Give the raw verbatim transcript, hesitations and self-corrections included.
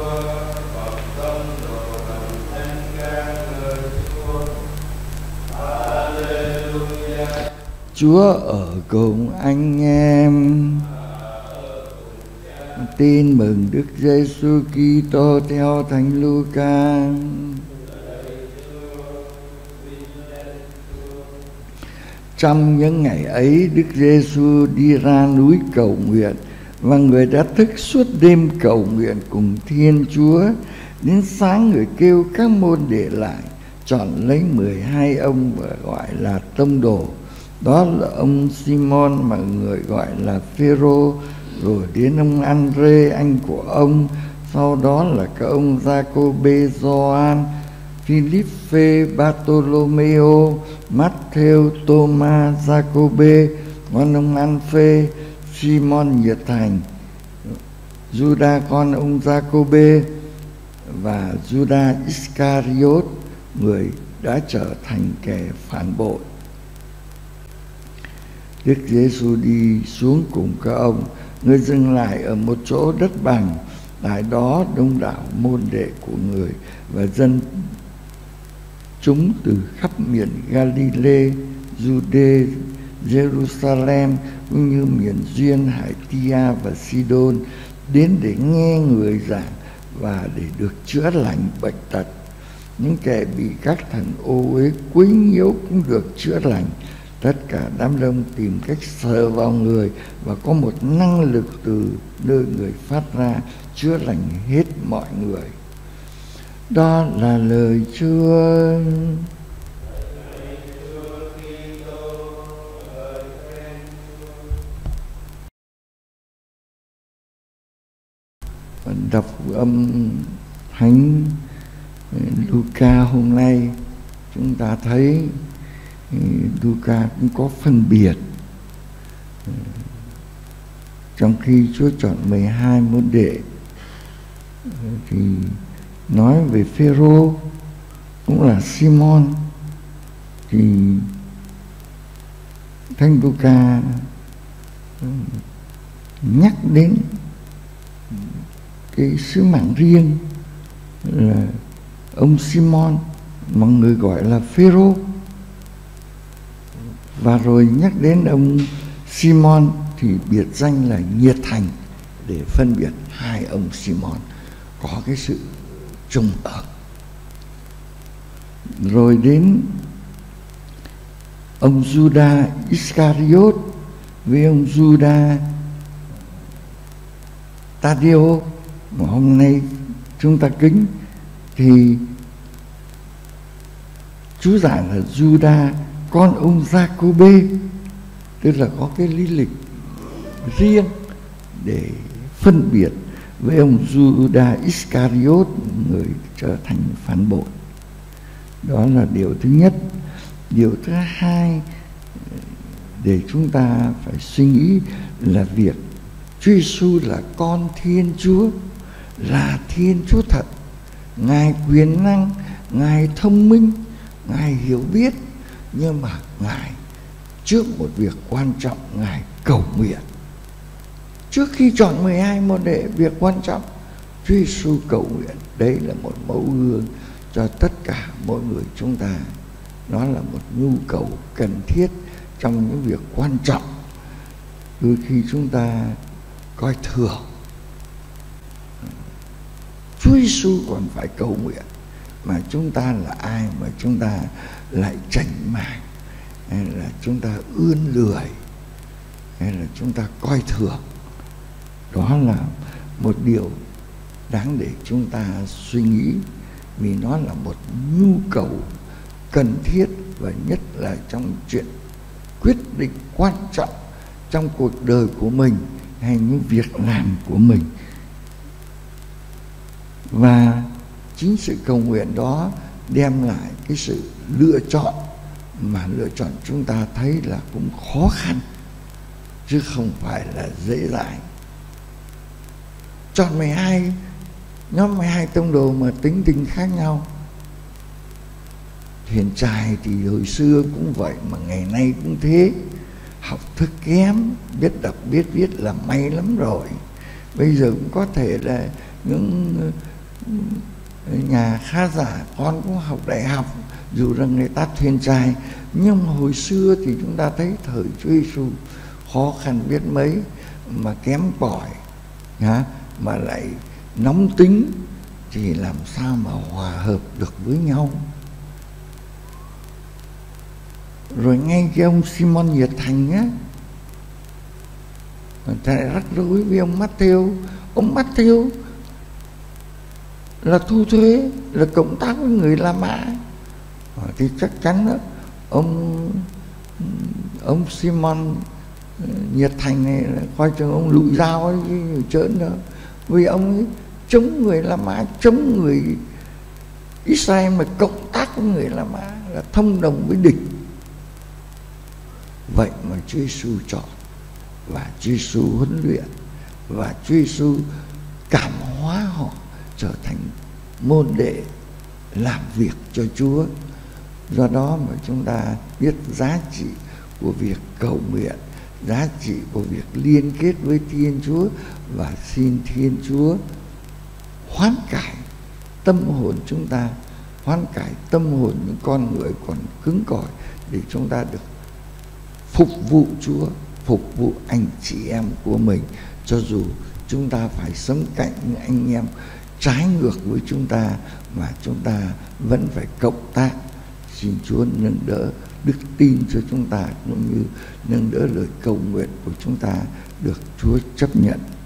Chúa ở cùng anh em. Tin mừng Đức Giêsu Kitô theo Thánh Luca. Trong những ngày ấy, Đức Giêsu đi ra núi cầu nguyện, và người đã thức suốt đêm cầu nguyện cùng Thiên Chúa. Đến sáng, người kêu các môn đệ lại, chọn lấy mười hai ông và gọi là tông đồ. Đó là ông Simon mà người gọi là Phêrô, rồi đến ông Andrê anh của ông, sau đó là các ông Giacôbê, Gioan, Philippe, Bartolomeo, Matthew, Thomas, Giacôbê, con ông Alphê, Simon nhiệt thành, Juda con ông Giacôbê và Juda Iscariot, người đã trở thành kẻ phản bội. Đức Giêsu đi xuống cùng các ông. Người dừng lại ở một chỗ đất bằng. Tại đó đông đảo môn đệ của người và dân chúng từ khắp miền Galilee, Jude, Jerusalem cũng như miền duyên Hải Tia và Sidon đến để nghe người giảng và để được chữa lành bệnh tật. Những kẻ bị các thần ô uế quấy nhiễu cũng được chữa lành. Tất cả đám đông tìm cách sờ vào người và có một năng lực từ nơi người phát ra chữa lành hết mọi người. Đó là lời Chúa. Đọc âm Thánh Luca hôm nay, chúng ta thấy Luca cũng có phân biệt. Trong khi Chúa chọn mười hai môn đệ thì nói về Phêrô cũng là Simon, thì Thánh Luca nhắc đến cái sứ mạng riêng là ông Simon mà người gọi là Phêrô, và rồi nhắc đến ông Simon thì biệt danh là nhiệt thành để phân biệt hai ông Simon có cái sự trùng hợp. Rồi đến ông Juda Iscariot với ông Juda Taddeo mà hôm nay chúng ta kính, thì chú giải là Juda con ông Giacôbê, tức là có cái lý lịch riêng để phân biệt với ông Juda Iscariot, người trở thành phản bội. Đó là điều thứ nhất. Điều thứ hai để chúng ta phải suy nghĩ là việc Chúa Giêsu là con Thiên Chúa, là Thiên Chúa thật. Ngài quyền năng, Ngài thông minh, Ngài hiểu biết, nhưng mà Ngài trước một việc quan trọng Ngài cầu nguyện. Trước khi chọn mười hai môn đệ, việc quan trọng Chúa Giêsu cầu nguyện. Đấy là một mẫu gương cho tất cả mỗi người chúng ta. Nó là một nhu cầu cần thiết trong những việc quan trọng. Đôi khi chúng ta coi thường, Chúa Giêsu còn phải cầu nguyện, mà chúng ta là ai mà chúng ta lại chảnh mảng, hay là chúng ta ươn lười, hay là chúng ta coi thường. Đó là một điều đáng để chúng ta suy nghĩ, vì nó là một nhu cầu cần thiết, và nhất là trong chuyện quyết định quan trọng trong cuộc đời của mình hay những việc làm của mình. Và chính sự cầu nguyện đó đem lại cái sự lựa chọn, mà lựa chọn chúng ta thấy là cũng khó khăn chứ không phải là dễ dàng. Chọn mười hai, nhóm mười hai tông đồ mà tính tình khác nhau. Hiền trai thì hồi xưa cũng vậy, mà ngày nay cũng thế. Học thức kém, biết đọc biết viết là may lắm rồi. Bây giờ cũng có thể là những nhà khá giả, con cũng học đại học, dù rằng người ta thuyền dài, nhưng hồi xưa thì chúng ta thấy thời Chúa Giêsu khó khăn biết mấy, mà kém cỏi, mà lại nóng tính, thì làm sao mà hòa hợp được với nhau. Rồi ngay cái ông Simon nhiệt thành á, người ta rắc rối với ông Matthew. Ông Matthew là thu thuế, là cộng tác với người La Mã, thì chắc chắn đó, ông ông Simon nhiệt thành này là coi chừng ông lụi dao ấy chứ trớn nữa, vì ông ấy chống người La Mã, chống người Israel, mà cộng tác với người La Mã, là thông đồng với địch. Vậy mà Chúa Giêsu chọn, và Chúa Giêsu huấn luyện, và Chúa Giêsu cảm hóa họ trở thành môn đệ làm việc cho Chúa. Do đó mà chúng ta biết giá trị của việc cầu nguyện, giá trị của việc liên kết với Thiên Chúa, và xin Thiên Chúa hoán cải tâm hồn chúng ta, hoán cải tâm hồn những con người còn cứng cỏi, để chúng ta được phục vụ Chúa, phục vụ anh chị em của mình, cho dù chúng ta phải sống cạnh những anh em trái ngược với chúng ta, mà chúng ta vẫn phải cộng tác. Xin Chúa nâng đỡ đức tin cho chúng ta, cũng như nâng đỡ lời cầu nguyện của chúng ta được Chúa chấp nhận.